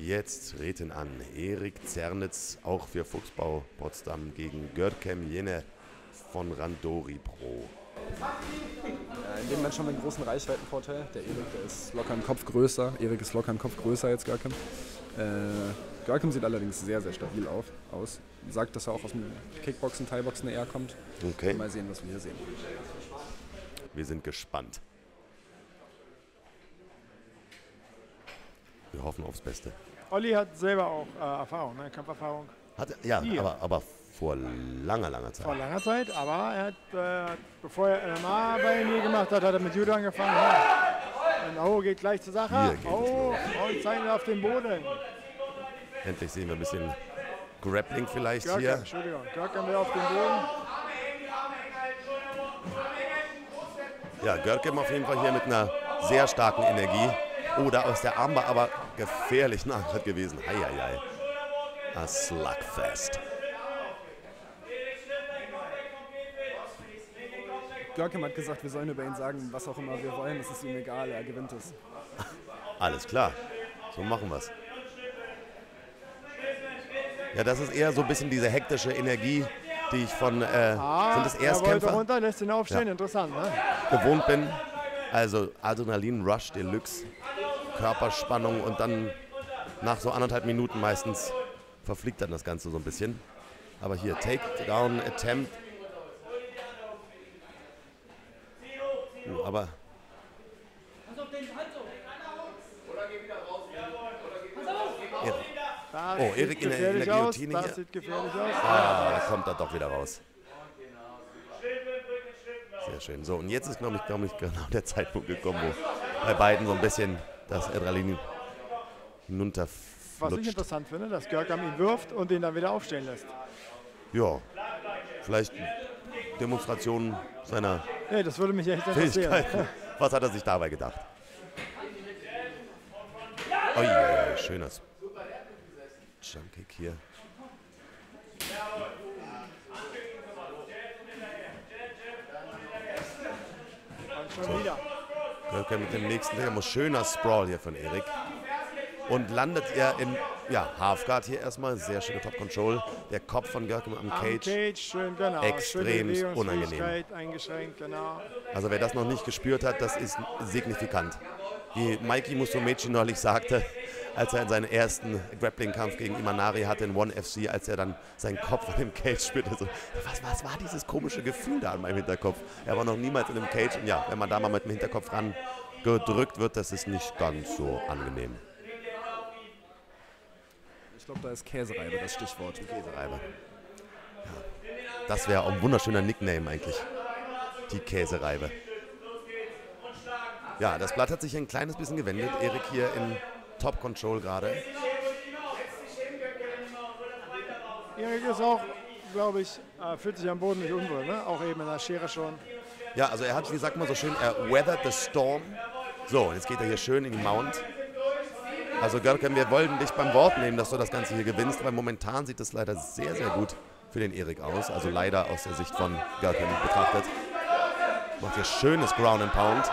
Jetzt treten an Erik Zernitz, auch für Fuchsbau Potsdam, gegen Görkem Jene von Randori Pro. In dem Match haben wir einen großen Reichweitenvorteil. Der Erik, der ist locker einen Kopf größer. Erik ist locker einen Kopf größer als Görkem. Görkem sieht allerdings sehr, sehr stabil aus. Sagt, dass er auch aus dem Kickboxen, Thai-Boxen eher kommt. Okay. Mal sehen, was wir hier sehen. Wir sind gespannt. Wir hoffen aufs Beste. Olli hat selber auch Erfahrung, ne? Kampferfahrung. Ja, aber vor langer Zeit. Vor langer Zeit, aber er hat, bevor er MMA bei mir gemacht hat, hat er mit Judo angefangen. Ja. Und geht gleich zur Sache. Und zeigen wir auf den Boden. Endlich sehen wir ein bisschen Grappling vielleicht Görkem, hier. Entschuldigung, Görkem wir auf den Boden. Ja, Görkem auf jeden Fall hier mit einer sehr starken Energie. Oder aus der Armbar, aber gefährlich Nachtritt gewesen. Eieiei. A Slugfest. Görkem hat gesagt, wir sollen über ihn sagen, was auch immer wir wollen. Es ist ihm egal, er gewinnt es. Alles klar. So machen wir's. Ja, das ist eher so ein bisschen diese hektische Energie, die ich von sind es Erstkämpfer? Er wollte runter, lässt ihn aufstehen. Ja. Interessant, ne? Gewohnt bin. Also Adrenalin-Rush Deluxe. Körperspannung und dann nach so 1,5 Minuten meistens verfliegt dann das Ganze so ein bisschen. Aber hier, Takedown Attempt. Aber Erik in der Guillotine hier. Das sieht gefährlich aus. Da kommt er doch wieder raus. Sehr schön. So, und jetzt ist, glaube ich, genau der Zeitpunkt gekommen, wo bei beiden so ein bisschen das Adrenalin hinunterflutscht. Was ich interessant finde, dass Görkem ihn wirft und ihn dann wieder aufstehen lässt. Ja, vielleicht Demonstrationen seiner Nee, das würde mich echt interessieren. Fähigkeiten. Was hat er sich dabei gedacht? Oh ja, schöner Jumpkick hier. Und schon wieder. Görkem mit dem nächsten Trigger. Schöner Sprawl hier von Erik. Und landet er in Halfguard hier erstmal. Sehr schöne Top Control. Der Kopf von Görkem am Cage. Schön, genau. Extrem unangenehm. Eingeschränkt, genau. Also wer das noch nicht gespürt hat, das ist signifikant. Wie Mikey Musumeci neulich sagte, als er in seinen ersten Grappling-Kampf gegen Imanari hatte in One FC, als er dann seinen Kopf an dem Cage spürte, so, was war dieses komische Gefühl da an meinem Hinterkopf? Er war noch niemals in einem Cage und ja, wenn man da mal mit dem Hinterkopf ran gedrückt wird, das ist nicht ganz so angenehm. Ich glaube, da ist Käsereibe das Stichwort. Käsereibe. Ja. Das wäre auch ein wunderschöner Nickname eigentlich. Die Käsereibe. Ja, das Blatt hat sich ein kleines bisschen gewendet. Erik hier in Top Control gerade. Erik ist auch, glaube ich, fühlt sich am Boden nicht unwohl, ne? Auch eben in der Schere schon. Ja, also er hat, wie sagt man so schön, er weathered the storm. So, und jetzt geht er hier schön in die Mount. Also Görkem, wir wollten dich beim Wort nehmen, dass du das Ganze hier gewinnst, weil momentan sieht es leider sehr, sehr gut für den Erik aus. Also leider aus der Sicht von Görkem betrachtet. Macht hier schönes Ground and Pound.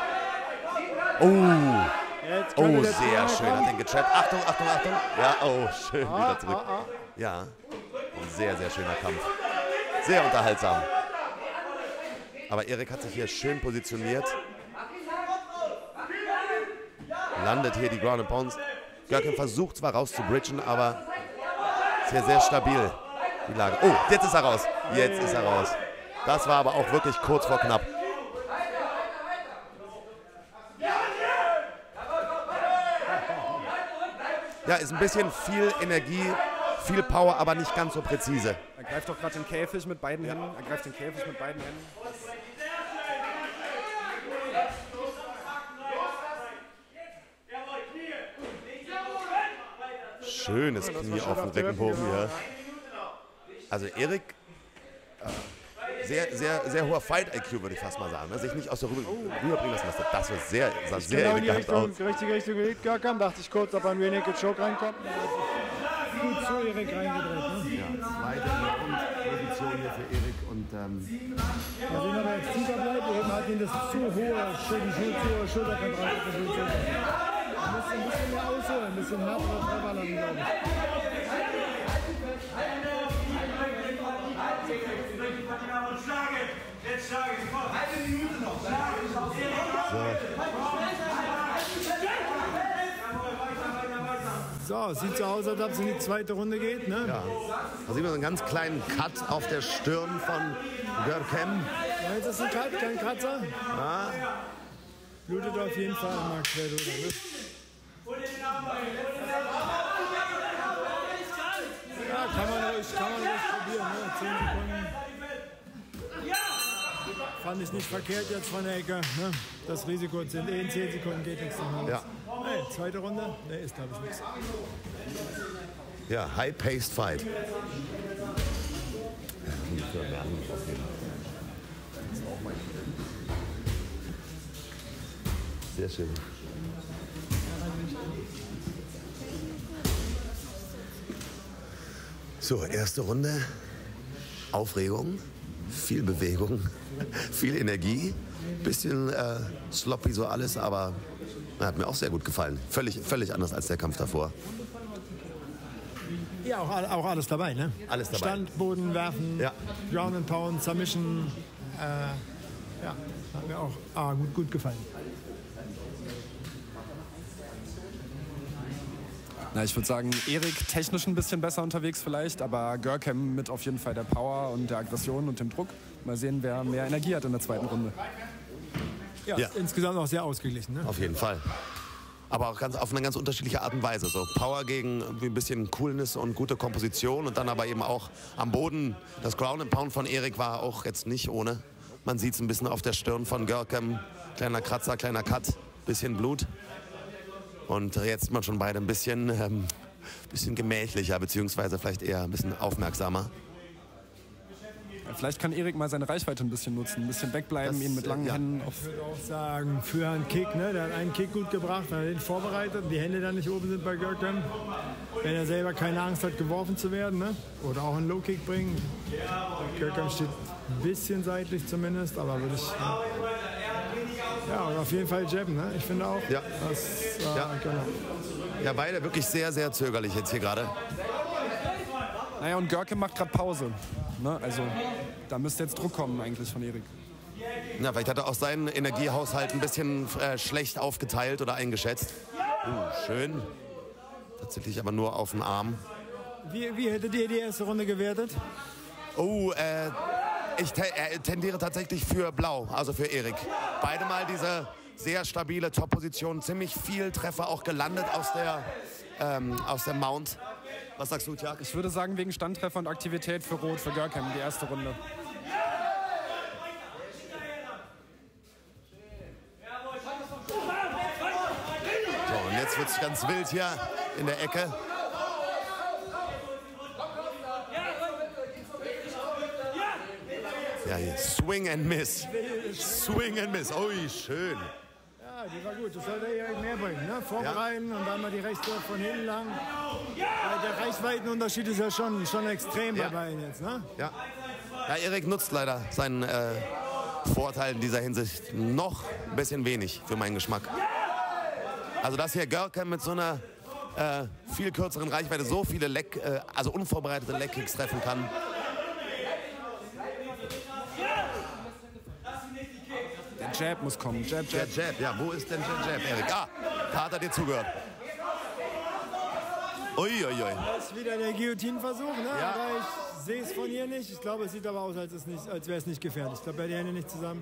Oh, sehr schön. Hat den getrappt. Achtung, Achtung, Achtung. Ja, oh, schön wieder zurück. Ja, ein sehr, sehr schöner Kampf. Sehr unterhaltsam. Aber Erik hat sich hier schön positioniert. Landet hier die Ground and Pounds. Görkem versucht zwar rauszubridgen, aber sehr, sehr stabil die Lage. Oh, jetzt ist er raus. Jetzt ist er raus. Das war aber auch wirklich kurz vor knapp. Ja, ist ein bisschen viel Energie, viel Power, aber nicht ganz so präzise. Er greift doch gerade den Käfig mit beiden Händen. Er greift den Käfig mit beiden Händen. Schönes Knie auf dem Deckenbogen hier. Also Erik, sehr hoher Fight-IQ, würde ich fast mal sagen. Ne? Sich nicht aus der rüberbringen lassen. Das sah sehr elegant aus. Richtige Richtung gelegt, Görkem. Dachte ich kurz, ob er in Rear Naked Choke reinkommt. Gut zu Erik reingedreht. Ne? Ja, zweite Position hier für Erik. Und, ja, wenn er da jetzt tiefer bleibt, eben hat ihn das zu hohe Schulterkontrolle. Er muss ein bisschen mehr ausholen, ein bisschen härtere Treffer lassen, glaube ich. So, sieht so aus, als ob es in die zweite Runde geht. Ne? Ja. Da sieht man so einen ganz kleinen Cut auf der Stirn von Görkem. Ja, jetzt ist ein Cut, kein Kratzer. Ja. Blutet auf jeden Fall Max Werdoder. Ne? Ja, kann man ruhig probieren. Ne? 10 Sekunden. Fand ich nicht verkehrt jetzt von der Ecke. Ne? Das Risiko sind in 10 Sekunden geht nichts nach Hause. Ja. Hey, zweite Runde, der ist glaube ich nichts. Ja, high-paced fight. Sehr schön. So, erste Runde. Aufregung, viel Bewegung, viel Energie. Bisschen sloppy so alles, aber hat mir auch sehr gut gefallen. Völlig anders als der Kampf davor. Ja, auch alles dabei, ne? Alles dabei. Stand, Boden, Werfen, Ja. Ground and Pound, Submission. Ja, hat mir auch gut gefallen. Na, ich würde sagen, Erik technisch ein bisschen besser unterwegs vielleicht, aber Görkem mit auf jeden Fall der Power und der Aggression und dem Druck. Mal sehen, wer mehr Energie hat in der zweiten Runde. Ja, Ja. insgesamt auch sehr ausgeglichen. Ne? Auf jeden Fall. Aber auch auf eine ganz unterschiedliche Art und Weise. So Power gegen irgendwie ein bisschen Coolness und gute Komposition und dann aber eben auch am Boden. Das Ground and Pound von Erik war auch jetzt nicht ohne. Man sieht es ein bisschen auf der Stirn von Görkem. Kleiner Kratzer, kleiner Cut, bisschen Blut. Und jetzt sind wir schon beide ein bisschen gemächlicher, beziehungsweise vielleicht eher ein bisschen aufmerksamer. Vielleicht kann Erik mal seine Reichweite ein bisschen nutzen, ein bisschen wegbleiben, ihn mit langen Händen auf. Ich würde auch sagen, für einen Kick, ne? Der hat einen Kick gut gebracht, hat den vorbereitet, die Hände dann nicht oben sind bei Görkem. Wenn er selber keine Angst hat, geworfen zu werden, ne? Oder auch einen Low-Kick bringen. Görkem steht ein bisschen seitlich zumindest, aber würde ich... Ja, und auf jeden Fall jabben, ne? Ich finde auch. Ja. Ja. Genau. Ja, beide wirklich sehr, sehr zögerlich jetzt hier gerade. Naja, und Görkem macht gerade Pause. Ne? Also da müsste jetzt Druck kommen eigentlich von Erik. Ja, vielleicht hat er auch seinen Energiehaushalt ein bisschen schlecht aufgeteilt oder eingeschätzt. Schön. Tatsächlich aber nur auf den Arm. Wie hättet ihr die erste Runde gewertet? Ich tendiere tatsächlich für Blau, also für Erik. Beide mal diese sehr stabile Top-Position, ziemlich viel Treffer auch gelandet aus der Mount. Was sagst du, Tjag? Ich würde sagen, wegen Standtreffer und Aktivität für Rot, für Görkem, die erste Runde. So, und jetzt wird es ganz wild hier in der Ecke. Ja, hier. Swing and miss. Swing and miss. Ui, schön. Ja, die war gut. Das sollte er mehr bringen. Ne? Vorbereiten und dann mal die rechte von hinten lang. Der Reichweitenunterschied ist ja schon extrem bei beiden jetzt. Ne? Ja. Ja, Erik nutzt leider seinen Vorteil in dieser Hinsicht noch ein bisschen wenig für meinen Geschmack. Also dass hier Görkem mit so einer viel kürzeren Reichweite so viele also unvorbereitete Leg-Kicks treffen kann. Der Jab muss kommen. Jab. Der Jab, ja, wo ist denn der Jab, Erik? Da hat er dir zugehört. Uiuiui. Das ist wieder der Guillotine-Versuch, ne? Ja. Aber ich sehe es von hier nicht. Ich glaube, es sieht aber aus, als wäre es nicht gefährlich. Ich glaube, er hat die Hände nicht zusammen.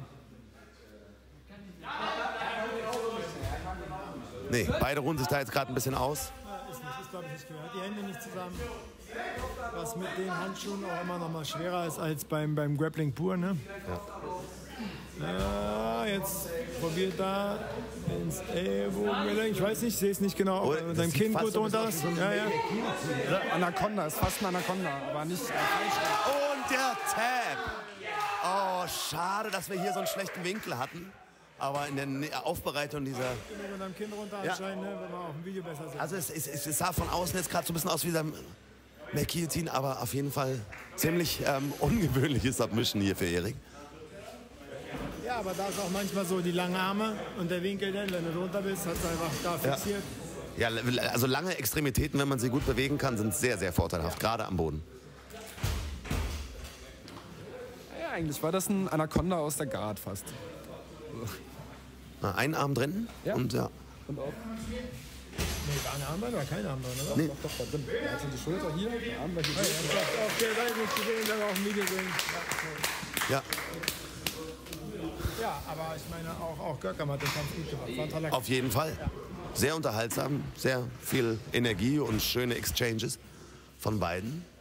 Nee, beide ruhen sich da jetzt gerade ein bisschen aus. Ja, ist glaube ich, nicht gefährlich. Die Hände nicht zusammen. Was mit den Handschuhen auch immer noch mal schwerer ist als beim Grappling pur, ne? Ja, jetzt probiert da ins Ellbogengelenk. Ich weiß nicht, ich sehe es nicht genau, ob mit deinem Kinn gut runter ist. Ja. Anaconda, ist fast ein Anaconda, aber nicht falsch. Und der Tap. Oh, schade, dass wir hier so einen schlechten Winkel hatten. Aber in der Aufbereitung dieser... Mit deinem Kinn runter anscheinend, ne, wenn man auf dem Video besser sieht. Also es sah von außen jetzt gerade so ein bisschen aus wie der McGuillotine, aber auf jeden Fall ziemlich ungewöhnliches Submission hier für Erik. Ja, aber da ist auch manchmal so die langen Arme und der Winkel, denn wenn du drunter bist, hat es einfach da fixiert. Ja, also lange Extremitäten, wenn man sie gut bewegen kann, sind sehr, sehr vorteilhaft, gerade am Boden. Ja, eigentlich war das ein Anaconda aus der Guard fast. So. Ein Arm drin und ja. Und auch. Nee, war ein Armband oder kein Armband, oder? Nee. Doch, da drin. Er hatte die Schulter hier, der Arm war hier. Auf der Seite nicht gesehen, dann auf dem Medienring. Ja. Ja, aber ich meine, auch Görkem hat den Kampf gut gemacht. War ein toller Auf jeden Fall. Sehr unterhaltsam, sehr viel Energie und schöne Exchanges von beiden.